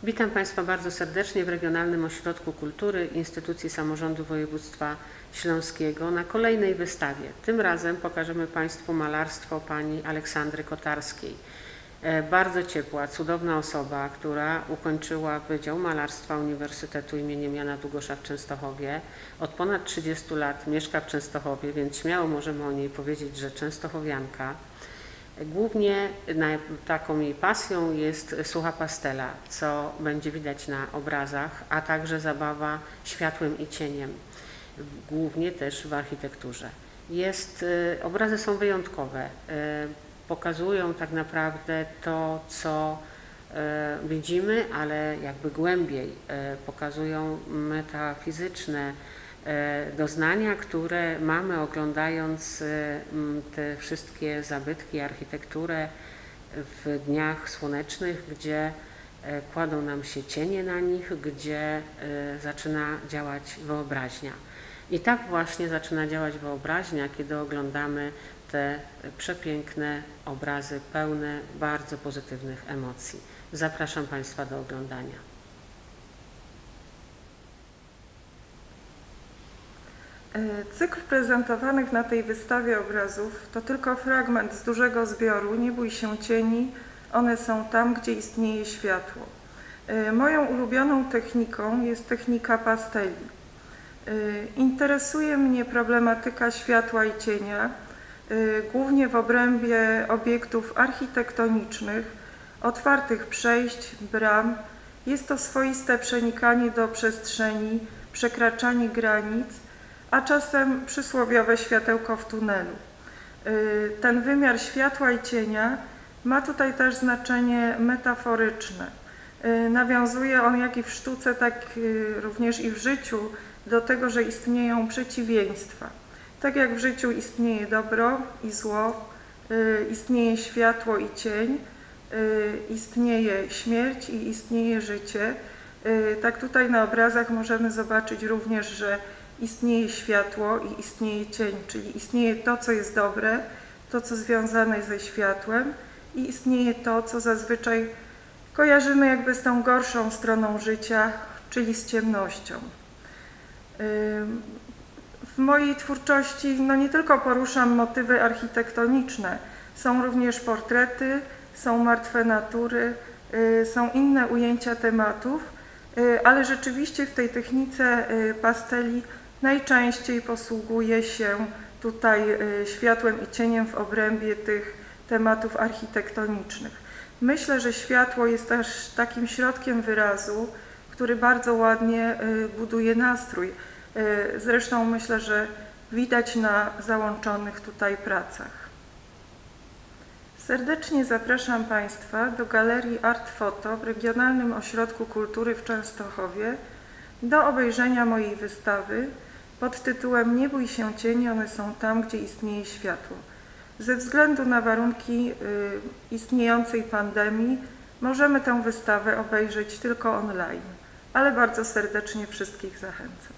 Witam Państwa bardzo serdecznie w Regionalnym Ośrodku Kultury Instytucji Samorządu Województwa Śląskiego na kolejnej wystawie. Tym razem pokażemy Państwu malarstwo pani Aleksandry Kotarskiej. Bardzo ciepła, cudowna osoba, która ukończyła Wydział Malarstwa Uniwersytetu im. Jana Długosza w Częstochowie. Od ponad 30 lat mieszka w Częstochowie, więc śmiało możemy o niej powiedzieć, że częstochowianka. Głównie taką jej pasją jest sucha pastela, co będzie widać na obrazach, a także zabawa światłem i cieniem, głównie też w architekturze. Obrazy są wyjątkowe, pokazują tak naprawdę to, co widzimy, ale jakby głębiej, pokazują metafizyczne doznania, które mamy oglądając te wszystkie zabytki, architekturę w dniach słonecznych, gdzie kładą nam się cienie na nich, gdzie zaczyna działać wyobraźnia. I tak właśnie zaczyna działać wyobraźnia, kiedy oglądamy te przepiękne obrazy pełne bardzo pozytywnych emocji. Zapraszam Państwa do oglądania. Cykl prezentowanych na tej wystawie obrazów to tylko fragment z dużego zbioru Nie bój się cieni, one są tam, gdzie istnieje światło. Moją ulubioną techniką jest technika pasteli. Interesuje mnie problematyka światła i cienia, głównie w obrębie obiektów architektonicznych, otwartych przejść, bram. Jest to swoiste przenikanie do przestrzeni, przekraczanie granic, a czasem przysłowiowe światełko w tunelu. Ten wymiar światła i cienia ma tutaj też znaczenie metaforyczne. Nawiązuje on jak i w sztuce, tak również i w życiu do tego, że istnieją przeciwieństwa. Tak jak w życiu istnieje dobro i zło, istnieje światło i cień, istnieje śmierć i istnieje życie, tak tutaj na obrazach możemy zobaczyć również, że istnieje światło i istnieje cień, czyli istnieje to, co jest dobre, to, co związane jest ze światłem i istnieje to, co zazwyczaj kojarzymy jakby z tą gorszą stroną życia, czyli z ciemnością. W mojej twórczości nie tylko poruszam motywy architektoniczne, są również portrety, są martwe natury, są inne ujęcia tematów, ale rzeczywiście w tej technice pasteli najczęściej posługuje się tutaj światłem i cieniem w obrębie tych tematów architektonicznych. Myślę, że światło jest też takim środkiem wyrazu, który bardzo ładnie buduje nastrój. Zresztą myślę, że widać na załączonych tutaj pracach. Serdecznie zapraszam Państwa do Galerii Art Photo w Regionalnym Ośrodku Kultury w Częstochowie do obejrzenia mojej wystawy pod tytułem Nie bój się cieni, one są tam, gdzie istnieje światło. Ze względu na warunki istniejącej pandemii możemy tę wystawę obejrzeć tylko online, ale bardzo serdecznie wszystkich zachęcam.